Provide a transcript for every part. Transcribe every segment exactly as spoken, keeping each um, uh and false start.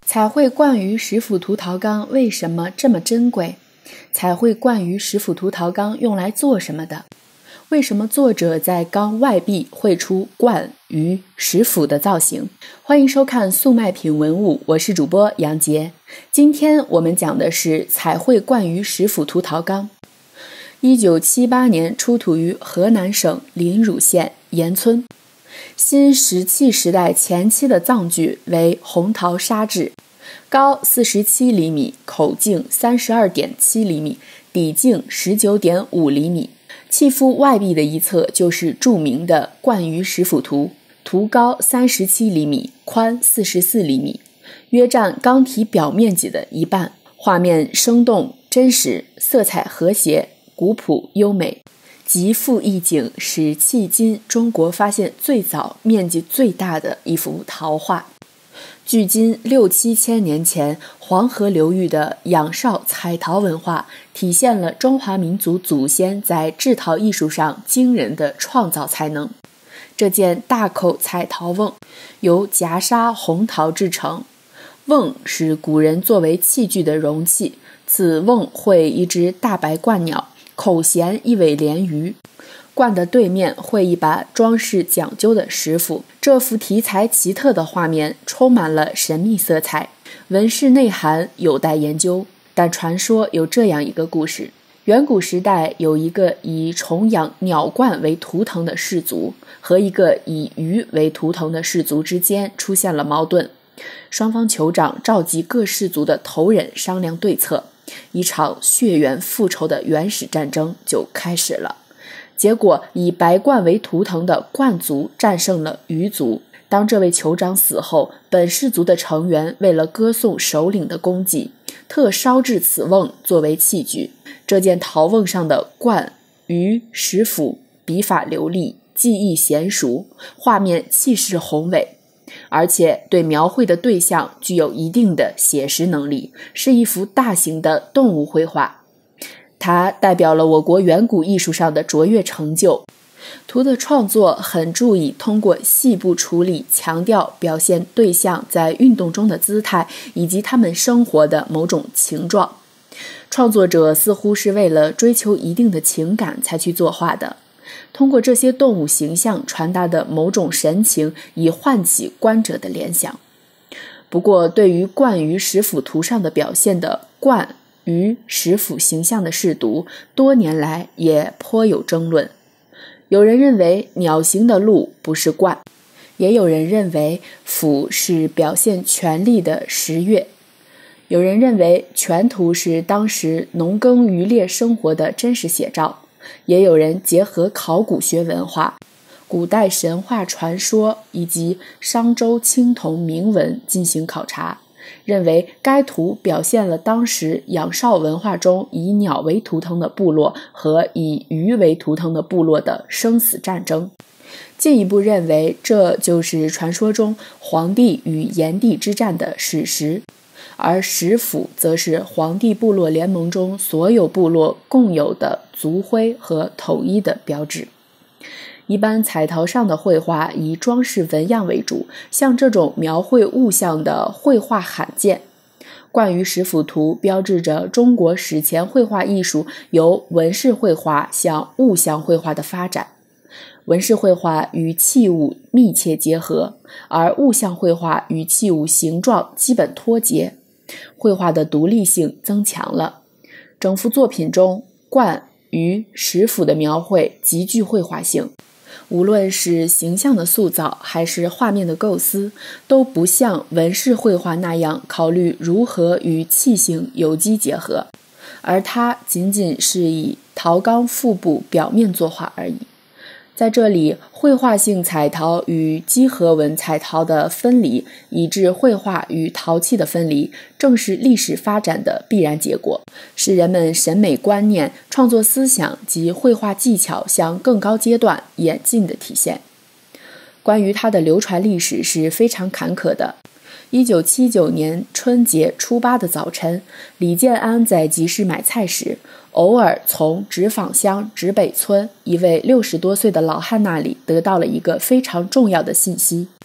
彩绘冠于石斧涂陶缸为什么这么珍贵？彩绘冠于石斧涂陶缸用来做什么的？为什么作者在缸外壁绘出冠、鱼、石斧的造型？欢迎收看速卖品文物，我是主播杨杰。今天我们讲的是彩绘冠于石斧涂陶缸。一九七八年出土于河南省临汝县盐村。新石器时代前期的藏具为红陶砂制，高四十七厘米，口径三十二点七厘米，底径十九点五厘米。器腹外壁的一侧就是著名的冠于石斧图，图高三十七厘米，宽四十四厘米，约占缸体表面积的一半。画面生动真实，色彩和谐，古朴优美。极富意境，是迄今中国发现最早、面积最大的一幅陶画。距今六七千年前，黄河流域的仰韶彩陶文化体现了中华民族祖先在制陶艺术上惊人的创造才能。这件大口彩陶瓮由夹沙红陶制成，瓮是古人作为器具的容器，此瓮绘一只大白鹳鸟，口衔一尾鲢鱼，冠的对面绘一把装饰讲究的石斧。这幅题材奇特的画面充满了神秘色彩，纹饰内涵有待研究。但传说有这样一个故事：远古时代有一个以崇仰鸟冠为图腾的氏族和一个以鱼为图腾的氏族之间出现了矛盾，双方酋长召集各氏族的头人商量对策，一场血缘复仇的原始战争就开始了。结果以白鹳为图腾的鹳族战胜了鱼族。当这位酋长死后，本氏族的成员为了歌颂首领的功绩，特烧制此瓮作为器具。这件陶瓮上的鹳、鱼、石斧笔法流利，技艺娴熟，画面气势宏伟，而且对描绘的对象具有一定的写实能力，是一幅大型的动物绘画。它代表了我国远古艺术上的卓越成就。图的创作很注意通过细部处理，强调表现对象在运动中的姿态以及他们生活的某种情状。创作者似乎是为了追求一定的情感才去作画的，通过这些动物形象传达的某种神情，以唤起观者的联想。不过，对于冠于石斧图上的表现的冠、鱼、石斧形象的视读，多年来也颇有争论。有人认为鸟形的鹿不是冠，也有人认为斧是表现权力的石钺，有人认为全图是当时农耕渔猎生活的真实写照，也有人结合考古学文化、古代神话传说以及商周青铜铭文进行考察，认为该图表现了当时仰韶文化中以鸟为图腾的部落和以鱼为图腾的部落的生死战争。进一步认为这就是传说中黄帝与炎帝之战的史实，而石斧则是黄帝部落联盟中所有部落共有的族徽和统一的标志。一般彩陶上的绘画以装饰纹样为主，像这种描绘物象的绘画罕见。冠于石斧图标志着中国史前绘画艺术由纹饰绘画向物象绘画的发展。纹饰绘画与器物密切结合，而物象绘画与器物形状基本脱节，绘画的独立性增强了。整幅作品中，冠、鱼、石斧的描绘极具绘画性。无论是形象的塑造还是画面的构思，都不像纹饰绘画那样考虑如何与器形有机结合，而它仅仅是以陶缸腹部表面作画而已。在这里，绘画性彩陶与基合纹彩陶的分离，以致绘画与陶器的分离，正是历史发展的必然结果，是人们审美观念、创作思想及绘画技巧向更高阶段演进的体现。关于它的流传历史是非常坎坷的。一九七九年春节初八的早晨，李建安在集市买菜时，偶尔从直坊乡直北村一位六十多岁的老汉那里得到了一个非常重要的信息。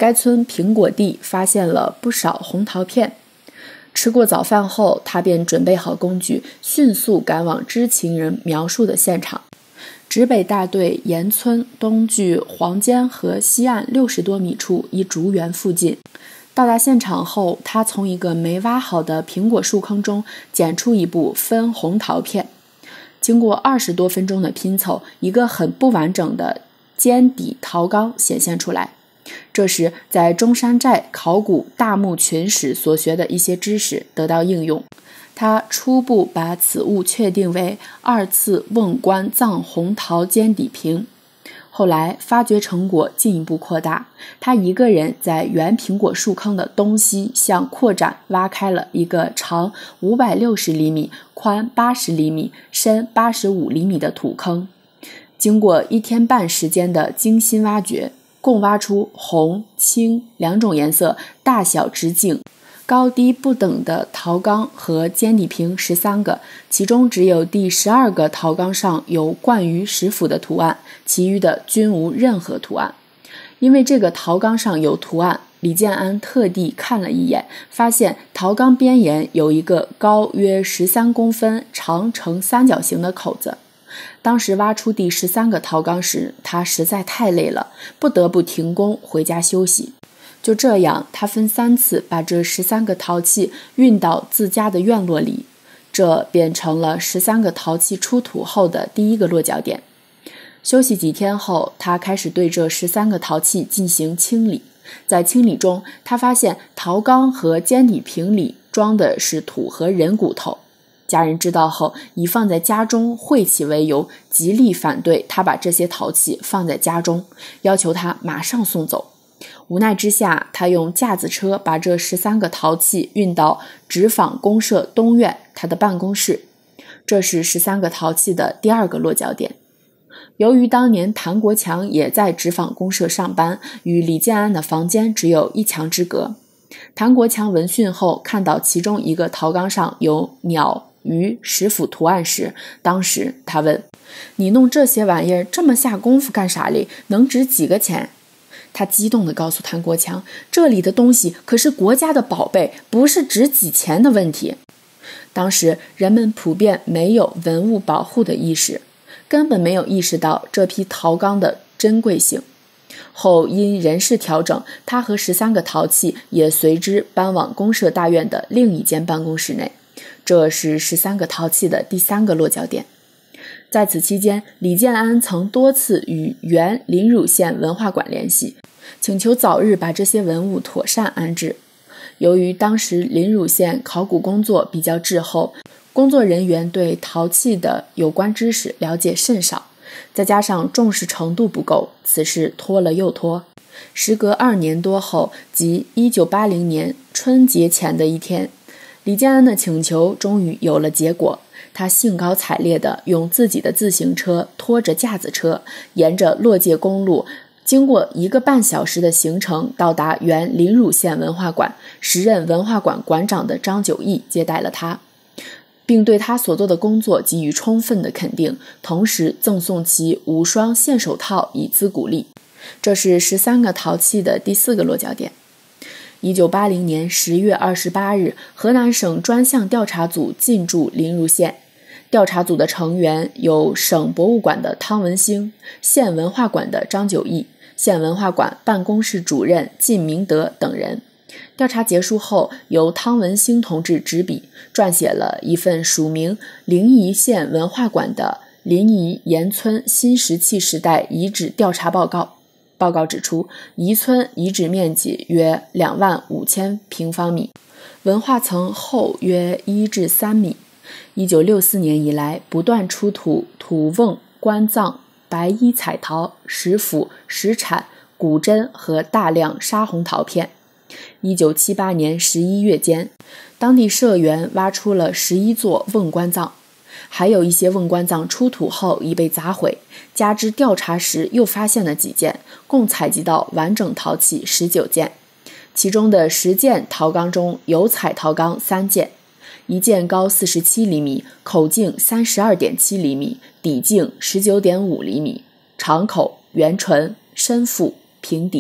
该村苹果地发现了不少红桃片。吃过早饭后，他便准备好工具，迅速赶往知情人描述的现场。直北大队沿村东距黄尖河西岸六十多米处一竹园附近。到达现场后，他从一个没挖好的苹果树坑中捡出一部分红桃片。经过二十多分钟的拼凑，一个很不完整的尖底桃缸显现出来。这时，在中山寨考古大墓群史所学的一些知识得到应用，他初步把此物确定为二次瓮棺葬红桃尖底瓶。后来发掘成果进一步扩大，他一个人在原苹果树坑的东西向扩展挖开了一个长五百六十厘米、宽八十厘米、深八十五厘米的土坑。经过一天半时间的精心挖掘，共挖出红、青两种颜色、大小直径、高低不等的陶缸和尖底瓶十三个，其中只有第十二个陶缸上有冠于石斧的图案，其余的均无任何图案。因为这个陶缸上有图案，李建安特地看了一眼，发现陶缸边沿有一个高约十三公分、长呈三角形的口子。当时挖出第十三个陶缸时，他实在太累了，不得不停工回家休息。就这样，他分三次把这十三个陶器运到自家的院落里，这变成了十三个陶器出土后的第一个落脚点。休息几天后，他开始对这十三个陶器进行清理。在清理中，他发现陶缸和尖底瓶里装的是土和人骨头。家人知道后，以放在家中晦气为由，极力反对他把这些陶器放在家中，要求他马上送走。无奈之下，他用架子车把这十三个陶器运到纸坊公社东院他的办公室。这是十三个陶器的第二个落脚点。由于当年谭国强也在纸坊公社上班，与李建安的房间只有一墙之隔。谭国强闻讯后，看到其中一个陶缸上有鸟、鱼、石斧图案时，当时他问：“你弄这些玩意儿这么下功夫干啥哩？能值几个钱？”他激动地告诉谭国强：“这里的东西可是国家的宝贝，不是值几钱的问题。”当时人们普遍没有文物保护的意识，根本没有意识到这批陶缸的珍贵性。后因人事调整，他和十三个陶器也随之搬往公社大院的另一间办公室内。这是十三个陶器的第三个落脚点。在此期间，李建安曾多次与原临汝县文化馆联系，请求早日把这些文物妥善安置。由于当时临汝县考古工作比较滞后，工作人员对陶器的有关知识了解甚少，再加上重视程度不够，此事拖了又拖。时隔二年多后，即一九八零年春节前的一天，李建安的请求终于有了结果。他兴高采烈地用自己的自行车拖着架子车，沿着洛界公路，经过一个半小时的行程，到达原临汝县文化馆。时任文化馆馆长的张九义接待了他，并对他所做的工作给予充分的肯定，同时赠送其五双线手套以资鼓励。这是十三个陶器的第四个落脚点。一九八零年十月二十八日，河南省专项调查组进驻临汝县。调查组的成员有省博物馆的汤文兴、县文化馆的张九义、县文化馆办公室主任靳明德等人。调查结束后，由汤文兴同志执笔撰写了一份署名临沂县文化馆的临沂盐村新石器时代遗址调查报告。报告指出，宜村遗址面积约两万五千平方米，文化层厚约一至三米。一九六四年以来，不断出土土瓮、棺葬、白衣彩陶、石斧、石铲、骨针和大量沙红陶片。一九七八年十一月间，当地社员挖出了十一座瓮棺葬，还有一些瓮棺葬出土后已被砸毁，加之调查时又发现了几件，共采集到完整陶器十九件。其中的十件陶缸中有彩陶缸三件，一件高四十七厘米，口径三十二点七厘米，底径十九点五厘米，长口、圆唇、深腹、平底。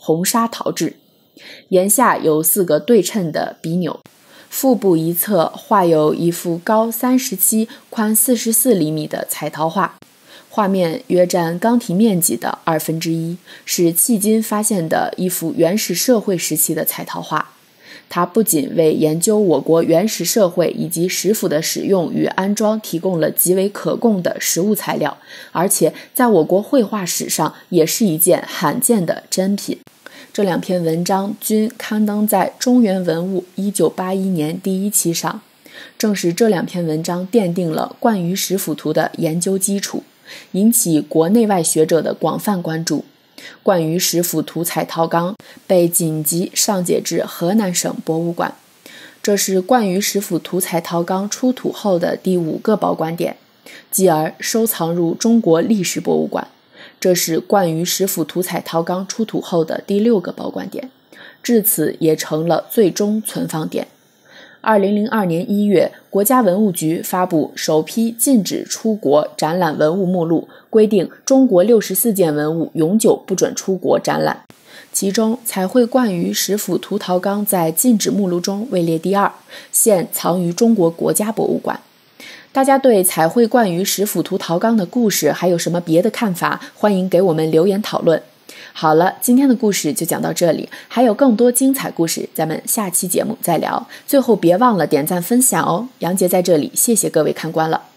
红砂陶制，檐下有四个对称的笔钮，腹部一侧画有一幅高三十七、宽四十四厘米的彩陶画，画面约占缸体面积的二分之一，是迄今发现的一幅原始社会时期的彩陶画。它不仅为研究我国原始社会以及石斧的使用与安装提供了极为可供的实物材料，而且在我国绘画史上也是一件罕见的珍品。这两篇文章均刊登在《中原文物》一九八一年第一期上。正是这两篇文章奠定了冠于石斧图的研究基础，引起国内外学者的广泛关注。冠于石斧图彩陶缸被紧急上解至河南省博物馆，这是冠于石斧图彩陶缸出土后的第五个保管点，继而收藏入中国历史博物馆。这是冠于石斧图彩陶缸出土后的第六个保管点，至此也成了最终存放点。二零零二年一月，国家文物局发布首批禁止出国展览文物目录，规定中国六十四件文物永久不准出国展览。其中，彩绘冠于石斧图陶缸在禁止目录中位列第二，现藏于中国国家博物馆。大家对彩绘冠于石斧图陶缸的故事还有什么别的看法？欢迎给我们留言讨论。好了，今天的故事就讲到这里，还有更多精彩故事，咱们下期节目再聊。最后别忘了点赞分享哦。杨杰在这里，谢谢各位看官了。